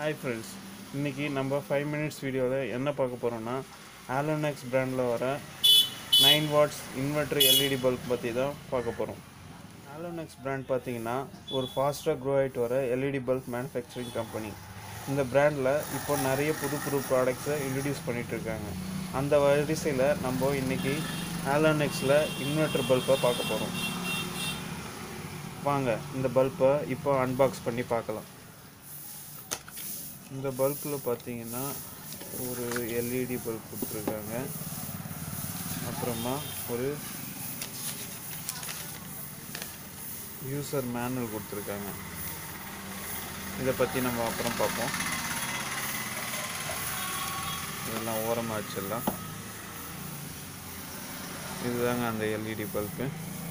Hi friends, இன்னைக்கு நம்ம 5 minutes வீடியோவில் என்ன பார்க்க போகிறோம்னா Halonix பிராண்டில் வர 9 watts inverter LED பல்ப் பற்றி தான் பார்க்க போகிறோம். Halonix பிராண்ட் பார்த்தீங்கன்னா ஒரு ஃபாஸ்ட்டாக க்ரோ ஆகிட்டு வர LED பல்ப் மேனுஃபேக்சரிங் கம்பெனி. இந்த பிராண்டில் இப்போ நிறைய புது ப்ராடக்ட்ஸை இன்ட்ரடியூஸ் பண்ணிகிட்ருக்காங்க. அந்த வரிசையில் நம்ம இன்றைக்கி Halonixல இன்வெர்டர் பல்பை பார்க்க போகிறோம். வாங்க இந்த பல்பை இப்போ அன்பாக்ஸ் பண்ணி பார்க்கலாம். இந்த பல்பில் பார்த்தீங்கன்னா ஒரு LED பல்ப் கொடுத்துருக்காங்க. அப்புறமா ஒரு யூசர் மேனுவல் கொடுத்துருக்காங்க. இதை பற்றி நம்ம அப்புறம் பார்ப்போம். இதெல்லாம் ஓரமாக வச்சிடலாம். இதுதாங்க அந்த LED பல்பு.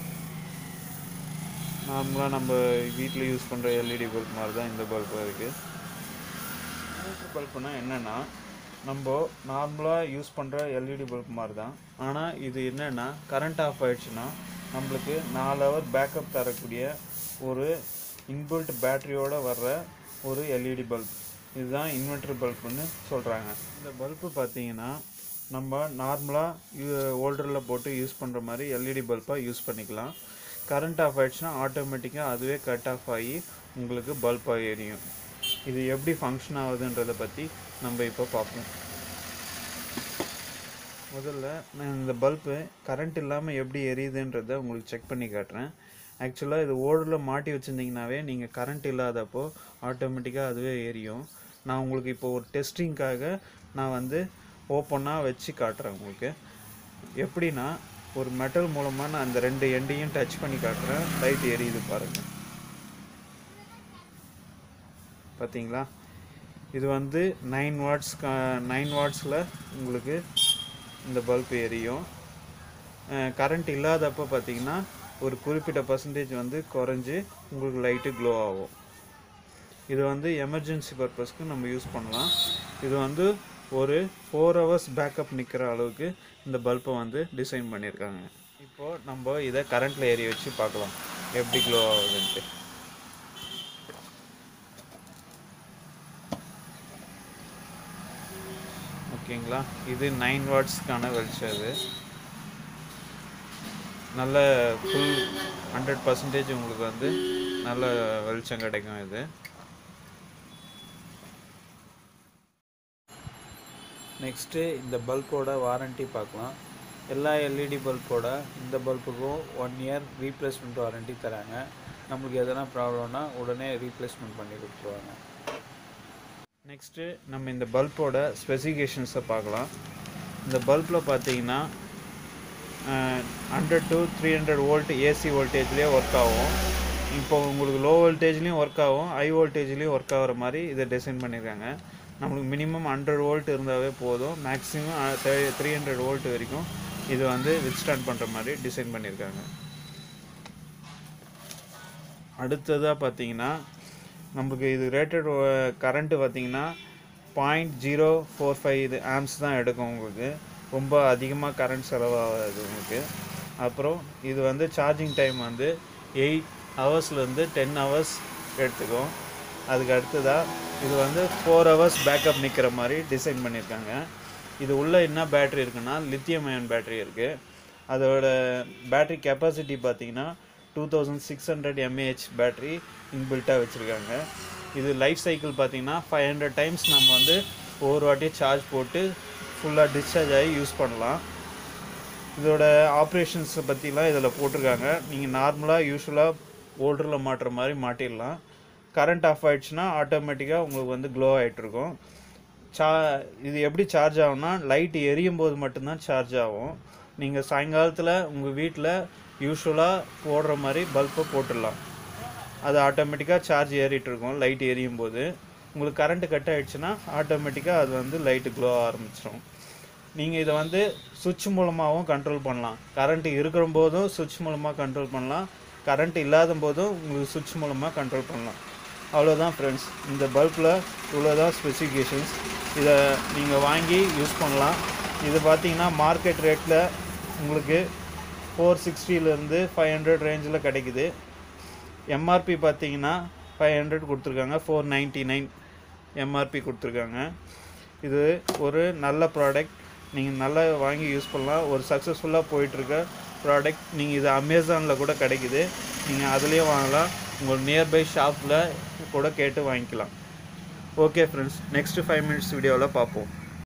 நார்மலாக நம்ம வீட்டில் யூஸ் பண்ணுற LED பல்ப் மாதிரி தான் இந்த பல்பும் இருக்குது. இன்வெர்டர் பல்ப்னா என்னென்னா, நம்ம நார்மலாக யூஸ் பண்ணுற LED பல்ப் மாதிரி தான். ஆனால் இது என்னென்னா, கரண்ட் ஆஃப் ஆகிடுச்சுன்னா நம்மளுக்கு 4 hour பேக்கப் தரக்கூடிய ஒரு இன்பில்ட் பேட்டரியோடு வர்ற ஒரு LED பல்ப். இதுதான் இன்வெர்டர் பல்புன்னு சொல்கிறாங்க. இந்த பல்பு பார்த்தீங்கன்னா நம்ம நார்மலாக ஹோல்டரில் போட்டு யூஸ் பண்ணுற மாதிரி LED பல்பாக யூஸ் பண்ணிக்கலாம். கரண்ட் ஆஃப் ஆகிடுச்சுன்னா ஆட்டோமேட்டிக்காக அதுவே கட் ஆஃப் ஆகி உங்களுக்கு பல்பாக எரியும். இது எப்படி ஃபங்க்ஷன் ஆகுதுன்றதை பற்றி நம்ம இப்போ பார்ப்போம். முதல்ல நான் இந்த பல்பு கரண்ட் இல்லாமல் எப்படி எரியுதுன்றதை உங்களுக்கு செக் பண்ணி காட்டுறேன். ஆக்சுவலாக இது ஓடரில் மாட்டி வச்சுருந்தீங்கன்னாவே நீங்கள் கரண்ட் இல்லாதப்போ ஆட்டோமேட்டிக்காக அதுவே எரியும். நான் உங்களுக்கு இப்போ ஒரு டெஸ்டிங்காக நான் ஓப்பனாக வச்சு காட்டுறேன். உங்களுக்கு எப்படின்னா, ஒரு மெட்டல் மூலமாக நான் அந்த 2 எண்டையும் டச் பண்ணி காட்டுறேன். லைட் எரியுது பாருங்கள். பார்த்தீங்களா? இது 9 wattsல உங்களுக்கு இந்த பல்ப் எரியும். கரண்ட் இல்லாதப்போ பார்த்தீங்கன்னா ஒரு குறிப்பிட்ட பர்சன்டேஜ் குறைஞ்சி உங்களுக்கு லைட்டு க்ளோ ஆகும். இது எமர்ஜென்சி பர்பஸ்க்கு நம்ம யூஸ் பண்ணலாம். இது ஒரு 4 hours பேக்கப் நிற்கிற அளவுக்கு இந்த பல்பை டிசைன் பண்ணியிருக்காங்க. இப்போது நம்ம இதை கரண்ட்டில் எரிய வச்சு பார்க்கலாம் எப்படி க்ளோ ஆகுதுன்ட்டு. ஓகேங்களா? இது 9 wattsக்கான வெளிச்சம். இது நல்ல ஃபுல் 100% உங்களுக்கு நல்ல வெளிச்சம் கிடைக்கும். இது நெக்ஸ்ட்டு இந்த பல்போட வாரண்ட்டி பார்க்கலாம். எல்லா LED பல்போட இந்த பல்புக்கும் 1 year ரீப்ளேஸ்மெண்ட் வாரண்ட்டி தராங்க. நம்மளுக்கு எதனா ப்ராப்ளம்னா உடனே ரீப்ளேஸ்மெண்ட் பண்ணி கொடுத்துருவாங்க. நெக்ஸ்ட்டு நம்ம இந்த பல்போட ஸ்பெசிஃபிகேஷன்ஸை பார்க்கலாம். இந்த பல்பில் பார்த்தீங்கன்னா 100 to 300 volt AC வோல்டேஜ்லேயே ஒர்க் ஆகும். இப்போ உங்களுக்கு லோ வோல்டேஜ்லேயும் ஒர்க் ஆகும், ஹை வோல்டேஜ்லேயும் ஒர்க் ஆகிற மாதிரி இதை டிசைன் பண்ணியிருக்காங்க. நம்மளுக்கு மினிமம் 100 volt இருந்தாவே போதும். மேக்ஸிமம் 300 volt வரைக்கும் இது வித்ஸ்டாண்ட் பண்ணுற மாதிரி டிசைன் பண்ணியிருக்காங்க. அடுத்ததாக பார்த்தீங்கன்னா நமக்கு இது ரேட்டட் கரண்ட்டு பார்த்தீங்கன்னா 0.045 இது ஆம்ஸ் தான் எடுக்கும். உங்களுக்கு ரொம்ப அதிகமாக கரண்ட் செலவாகாது உங்களுக்கு. அப்புறம் இது சார்ஜிங் டைம் 8 ஹவர்ஸ்லேருந்து 10 hours எடுத்துக்கும். அதுக்கு அடுத்ததாக இது 4 hours பேக்கப் நிற்கிற மாதிரி டிசைன் பண்ணியிருக்காங்க. இது உள்ளே என்ன பேட்ரி இருக்குன்னா லித்தியம் அயன் பேட்ரி இருக்குது. அதோட பேட்ரி கெப்பாசிட்டி பார்த்தீங்கன்னா 2600 mAh பேட்ரி இன்பில்ட்டாக வச்சுருக்காங்க. இது லைஃப் சைக்கிள் பார்த்தீங்கன்னா 500 times நம்ம ஒவ்வொரு வாட்டியும் சார்ஜ் போட்டு ஃபுல்லாக டிஸ்சார்ஜ் ஆகி யூஸ் பண்ணலாம். இதோட ஆப்ரேஷன்ஸை பற்றிலாம் இதில் போட்டிருக்காங்க. நீங்கள் நார்மலாக யூஸ்வலாக ஹோல்டரில் மாட்டுற மாதிரி மாட்டிடலாம். கரண்ட் ஆஃப் ஆகிடுச்சுன்னா ஆட்டோமேட்டிக்காக உங்களுக்கு க்ளோ ஆகிட்டுருக்கும். இது எப்படி சார்ஜ் ஆகும்னா, லைட் எரியும் போது மட்டும்தான் சார்ஜ் ஆகும். நீங்கள் சாயங்காலத்தில் உங்கள் வீட்டில் யூஸ்வலாக போடுற மாதிரி பல்பை போட்டுடலாம். அது ஆட்டோமேட்டிக்காக சார்ஜ் ஏறிட்டுருக்கும். லைட் எரியும் போது உங்களுக்கு கரண்ட்டு கட் ஆகிடுச்சுன்னா ஆட்டோமேட்டிக்காக அது லைட்டு க்ளோ ஆரம்பிச்சிடும். நீங்கள் இதை சுவிட்ச் மூலமாகவும் கண்ட்ரோல் பண்ணலாம். கரண்ட்டு இருக்கிற போதும் சுவிட்ச் மூலமாக கண்ட்ரோல் பண்ணலாம், கரண்ட் இல்லாத போதும் உங்களுக்கு சுவிட்ச் மூலமாக கண்ட்ரோல் பண்ணலாம். அவ்வளோதான் ஃப்ரெண்ட்ஸ். இந்த பல்பில் இவ்வளோதான் ஸ்பெசிஃபிகேஷன்ஸ். இதை நீங்கள் வாங்கி யூஸ் பண்ணலாம். இது பார்த்தீங்கன்னா மார்க்கெட் ரேட்டில் உங்களுக்கு 460 500 ரேஞ்சில் கிடைக்குது. எம்ஆர்பி பார்த்தீங்கன்னா 500 கொடுத்துருக்காங்க. 499 எம்ஆர்பி கொடுத்துருக்காங்க. இது ஒரு நல்ல ப்ராடக்ட், நீங்கள் நல்லா வாங்கி யூஸ் பண்ணலாம். ஒரு சக்ஸஸ்ஃபுல்லாக போயிட்டுருக்க ப்ராடக்ட். நீங்கள் இது அமேசானில் கூட கிடைக்குது, நீங்கள் அதுலேயே வாங்கலாம். உங்கள் நியர்பை ஷாப்பில் கூட கேட்டு வாங்கிக்கலாம். ஓகே ஃப்ரெண்ட்ஸ், நெக்ஸ்ட்டு 5 minutes வீடியோவில் பார்ப்போம்.